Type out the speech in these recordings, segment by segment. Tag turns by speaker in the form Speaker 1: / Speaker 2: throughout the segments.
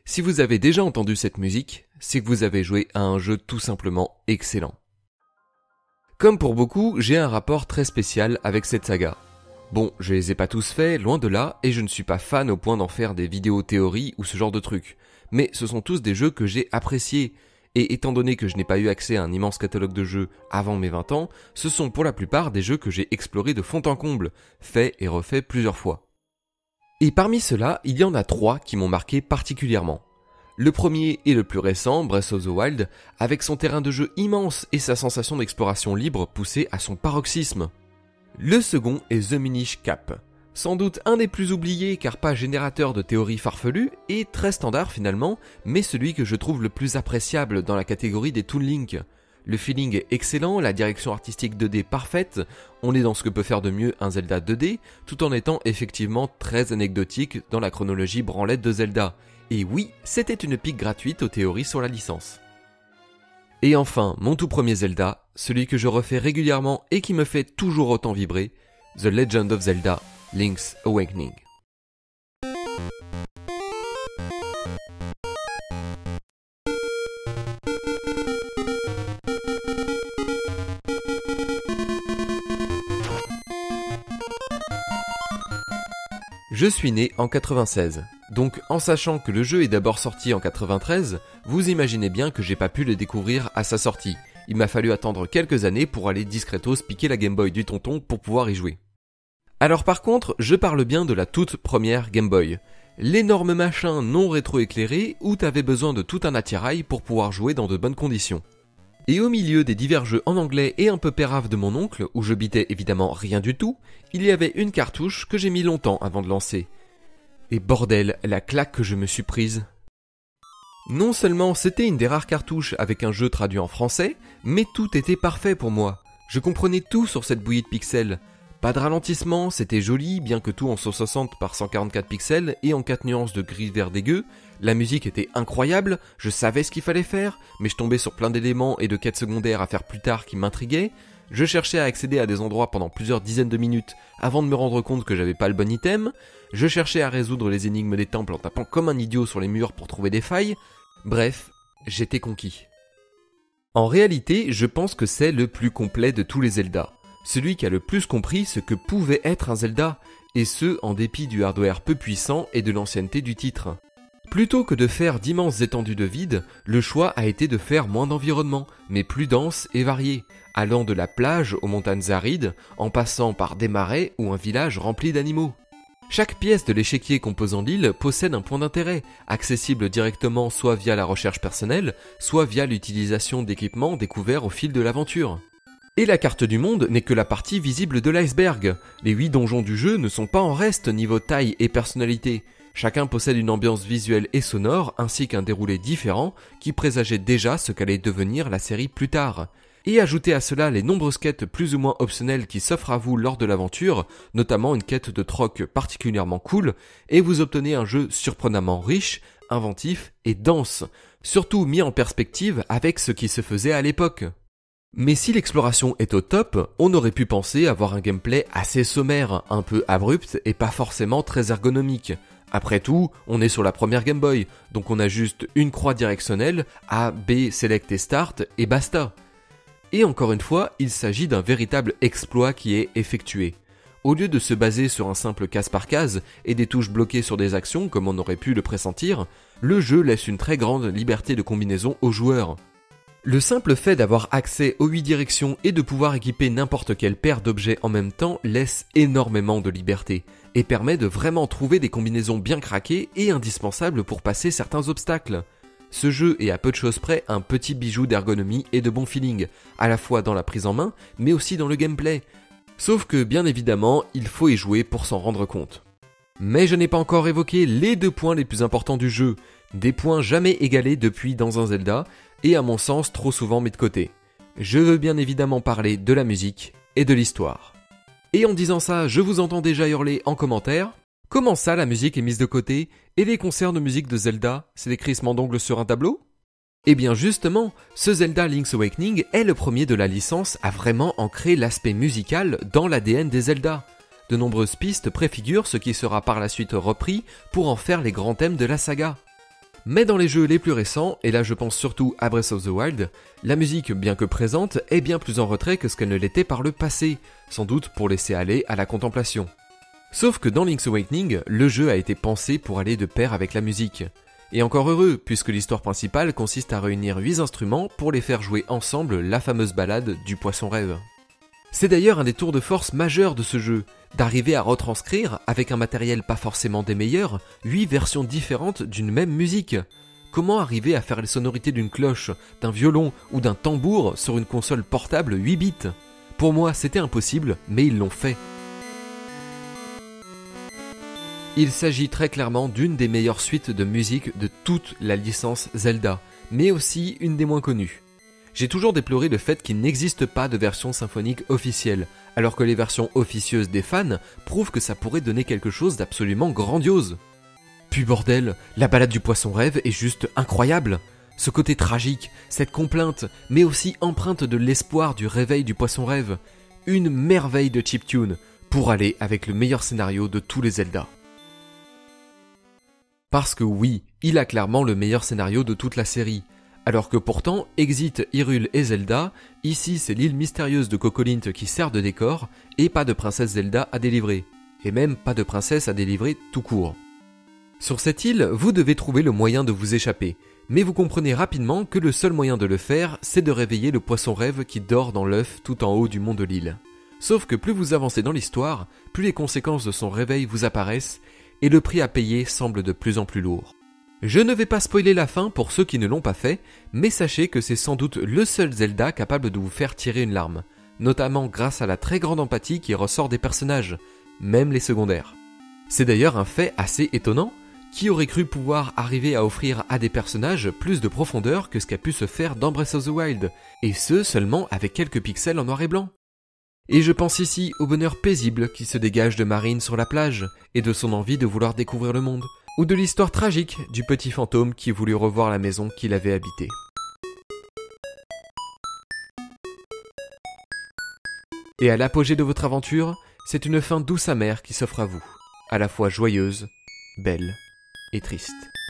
Speaker 1: Si vous avez déjà entendu cette musique, c'est que vous avez joué à un jeu tout simplement excellent. Comme pour beaucoup, j'ai un rapport très spécial avec cette saga. Bon, je les ai pas tous faits, loin de là, et je ne suis pas fan au point d'en faire des vidéos théories ou ce genre de trucs. Mais ce sont tous des jeux que j'ai appréciés, et étant donné que je n'ai pas eu accès à un immense catalogue de jeux avant mes 20 ans, ce sont pour la plupart des jeux que j'ai explorés de fond en comble, faits et refaits plusieurs fois. Et parmi ceux-là, il y en a 3 qui m'ont marqué particulièrement. Le premier est le plus récent, Breath of the Wild, avec son terrain de jeu immense et sa sensation d'exploration libre poussée à son paroxysme. Le second est The Minish Cap, sans doute un des plus oubliés car pas générateur de théories farfelues et très standard finalement, mais celui que je trouve le plus appréciable dans la catégorie des Toon Link. Le feeling est excellent, la direction artistique 2D parfaite, on est dans ce que peut faire de mieux un Zelda 2D, tout en étant effectivement très anecdotique dans la chronologie branlette de Zelda. Et oui, c'était une pique gratuite aux théories sur la licence. Et enfin, mon tout premier Zelda, celui que je refais régulièrement et qui me fait toujours autant vibrer, The Legend of Zelda, Link's Awakening. Je suis né en 96, donc en sachant que le jeu est d'abord sorti en 93, vous imaginez bien que j'ai pas pu le découvrir à sa sortie. Il m'a fallu attendre quelques années pour aller discretos piquer la Game Boy du tonton pour pouvoir y jouer. Alors par contre, je parle bien de la toute première Game Boy. L'énorme machin non rétroéclairé où t'avais besoin de tout un attirail pour pouvoir jouer dans de bonnes conditions. Et au milieu des divers jeux en anglais et un peu pérave de mon oncle, où je bitais évidemment rien du tout, il y avait une cartouche que j'ai mis longtemps avant de lancer. Et bordel, la claque que je me suis prise. Non seulement c'était une des rares cartouches avec un jeu traduit en français, mais tout était parfait pour moi. Je comprenais tout sur cette bouillie de pixels. Pas de ralentissement, c'était joli, bien que tout en 160 par 144 pixels et en 4 nuances de gris vert dégueu. La musique était incroyable, je savais ce qu'il fallait faire, mais je tombais sur plein d'éléments et de quêtes secondaires à faire plus tard qui m'intriguaient. Je cherchais à accéder à des endroits pendant plusieurs dizaines de minutes avant de me rendre compte que j'avais pas le bon item. Je cherchais à résoudre les énigmes des temples en tapant comme un idiot sur les murs pour trouver des failles. Bref, j'étais conquis. En réalité, je pense que c'est le plus complet de tous les Zelda. Celui qui a le plus compris ce que pouvait être un Zelda, et ce en dépit du hardware peu puissant et de l'ancienneté du titre. Plutôt que de faire d'immenses étendues de vide, le choix a été de faire moins d'environnement, mais plus dense et varié, allant de la plage aux montagnes arides, en passant par des marais ou un village rempli d'animaux. Chaque pièce de l'échiquier composant l'île possède un point d'intérêt, accessible directement soit via la recherche personnelle, soit via l'utilisation d'équipements découverts au fil de l'aventure. Et la carte du monde n'est que la partie visible de l'iceberg. Les 8 donjons du jeu ne sont pas en reste niveau taille et personnalité. Chacun possède une ambiance visuelle et sonore ainsi qu'un déroulé différent qui présageait déjà ce qu'allait devenir la série plus tard. Et ajoutez à cela les nombreuses quêtes plus ou moins optionnelles qui s'offrent à vous lors de l'aventure, notamment une quête de troc particulièrement cool, et vous obtenez un jeu surprenamment riche, inventif et dense, surtout mis en perspective avec ce qui se faisait à l'époque. Mais si l'exploration est au top, on aurait pu penser avoir un gameplay assez sommaire, un peu abrupt et pas forcément très ergonomique. Après tout, on est sur la première Game Boy, donc on a juste une croix directionnelle, A, B, Select et Start, et basta. Et encore une fois, il s'agit d'un véritable exploit qui est effectué. Au lieu de se baser sur un simple case par case et des touches bloquées sur des actions comme on aurait pu le pressentir, le jeu laisse une très grande liberté de combinaison aux joueurs. Le simple fait d'avoir accès aux 8 directions et de pouvoir équiper n'importe quelle paire d'objets en même temps laisse énormément de liberté et permet de vraiment trouver des combinaisons bien craquées et indispensables pour passer certains obstacles. Ce jeu est à peu de choses près un petit bijou d'ergonomie et de bon feeling, à la fois dans la prise en main mais aussi dans le gameplay. Sauf que bien évidemment, il faut y jouer pour s'en rendre compte. Mais je n'ai pas encore évoqué les 2 points les plus importants du jeu, des points jamais égalés depuis dans un Zelda, et à mon sens trop souvent mis de côté. Je veux bien évidemment parler de la musique et de l'histoire. Et en disant ça, je vous entends déjà hurler en commentaire. Comment ça la musique est mise de côté, et les concerts de musique de Zelda, c'est des crissements d'ongles sur un tableau ? Eh bien justement, ce Zelda Link's Awakening est le premier de la licence à vraiment ancrer l'aspect musical dans l'ADN des Zelda. De nombreuses pistes préfigurent ce qui sera par la suite repris pour en faire les grands thèmes de la saga. Mais dans les jeux les plus récents, et là je pense surtout à Breath of the Wild, la musique, bien que présente, est bien plus en retrait que ce qu'elle ne l'était par le passé, sans doute pour laisser aller à la contemplation. Sauf que dans Link's Awakening, le jeu a été pensé pour aller de pair avec la musique. Et encore heureux, puisque l'histoire principale consiste à réunir 8 instruments pour les faire jouer ensemble la fameuse ballade du poisson rêve. C'est d'ailleurs un des tours de force majeurs de ce jeu, d'arriver à retranscrire, avec un matériel pas forcément des meilleurs, 8 versions différentes d'une même musique. Comment arriver à faire les sonorités d'une cloche, d'un violon ou d'un tambour sur une console portable 8 bits ? Pour moi, c'était impossible, mais ils l'ont fait. Il s'agit très clairement d'une des meilleures suites de musique de toute la licence Zelda, mais aussi une des moins connues. J'ai toujours déploré le fait qu'il n'existe pas de version symphonique officielle, alors que les versions officieuses des fans prouvent que ça pourrait donner quelque chose d'absolument grandiose. Puis bordel, la ballade du poisson rêve est juste incroyable. Ce côté tragique, cette complainte, mais aussi empreinte de l'espoir du réveil du poisson rêve. Une merveille de chiptune, pour aller avec le meilleur scénario de tous les Zelda. Parce que oui, il a clairement le meilleur scénario de toute la série. Alors que pourtant, Exit, Hyrule et Zelda, ici c'est l'île mystérieuse de Cocolint qui sert de décor, et pas de princesse Zelda à délivrer. Et même pas de princesse à délivrer tout court. Sur cette île, vous devez trouver le moyen de vous échapper, mais vous comprenez rapidement que le seul moyen de le faire, c'est de réveiller le poisson rêve qui dort dans l'œuf tout en haut du mont de l'île. Sauf que plus vous avancez dans l'histoire, plus les conséquences de son réveil vous apparaissent, et le prix à payer semble de plus en plus lourd. Je ne vais pas spoiler la fin pour ceux qui ne l'ont pas fait, mais sachez que c'est sans doute le seul Zelda capable de vous faire tirer une larme, notamment grâce à la très grande empathie qui ressort des personnages, même les secondaires. C'est d'ailleurs un fait assez étonnant, qui aurait cru pouvoir arriver à offrir à des personnages plus de profondeur que ce qu'a pu se faire dans Breath of the Wild, et ce seulement avec quelques pixels en noir et blanc. Et je pense ici au bonheur paisible qui se dégage de Marine sur la plage, et de son envie de vouloir découvrir le monde, ou de l'histoire tragique du petit fantôme qui voulut revoir la maison qu'il avait habitée. Et à l'apogée de votre aventure, c'est une fin douce amère qui s'offre à vous, à la fois joyeuse, belle et triste.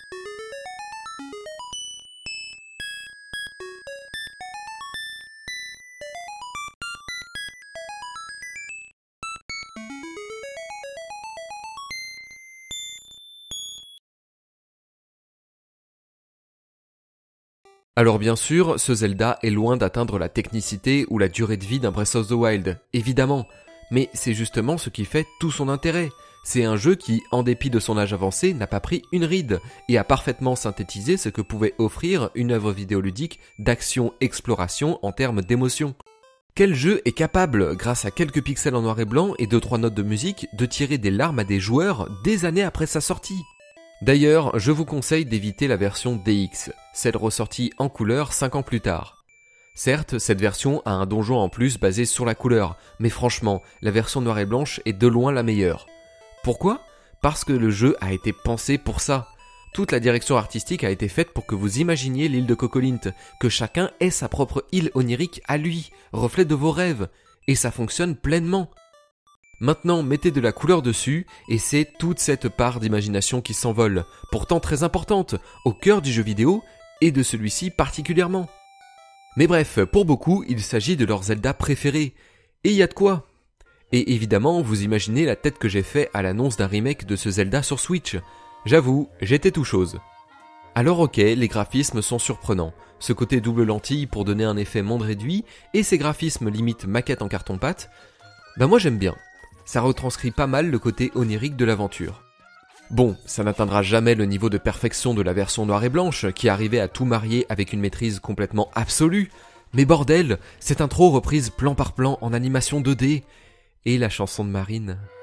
Speaker 1: Alors bien sûr, ce Zelda est loin d'atteindre la technicité ou la durée de vie d'un Breath of the Wild, évidemment, mais c'est justement ce qui fait tout son intérêt. C'est un jeu qui, en dépit de son âge avancé, n'a pas pris une ride, et a parfaitement synthétisé ce que pouvait offrir une œuvre vidéoludique d'action-exploration en termes d'émotion. Quel jeu est capable, grâce à quelques pixels en noir et blanc et 2-3 notes de musique, de tirer des larmes à des joueurs des années après sa sortie ? D'ailleurs, je vous conseille d'éviter la version DX, celle ressortie en couleur 5 ans plus tard. Certes, cette version a un donjon en plus basé sur la couleur, mais franchement, la version noire et blanche est de loin la meilleure. Pourquoi ? Parce que le jeu a été pensé pour ça. Toute la direction artistique a été faite pour que vous imaginiez l'île de Cocolint, que chacun ait sa propre île onirique à lui, reflet de vos rêves, et ça fonctionne pleinement. Maintenant, mettez de la couleur dessus, et c'est toute cette part d'imagination qui s'envole, pourtant très importante, au cœur du jeu vidéo, et de celui-ci particulièrement. Mais bref, pour beaucoup, il s'agit de leur Zelda préféré, et il y a de quoi. Et évidemment, vous imaginez la tête que j'ai fait à l'annonce d'un remake de ce Zelda sur Switch. J'avoue, j'étais tout chose. Alors ok, les graphismes sont surprenants, ce côté double lentille pour donner un effet monde réduit, et ces graphismes limite maquette en carton-pâte, moi j'aime bien. Ça retranscrit pas mal le côté onirique de l'aventure. Bon, ça n'atteindra jamais le niveau de perfection de la version noire et blanche, qui arrivait à tout marier avec une maîtrise complètement absolue, mais bordel, cette intro reprise plan par plan en animation 2D, et la chanson de Marine.